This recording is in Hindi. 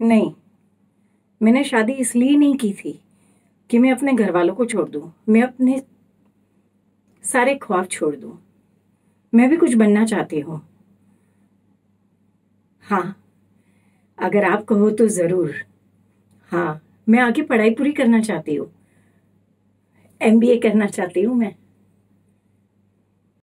नहीं, मैंने शादी इसलिए नहीं की थी कि मैं अपने घर वालों को छोड़ दूं, मैं अपने सारे ख्वाब छोड़ दूं। मैं भी कुछ बनना चाहती हूँ। हाँ, अगर आप कहो तो ज़रूर। हाँ, मैं आगे पढ़ाई पूरी करना चाहती हूँ। एमबीए करना चाहती हूँ मैं।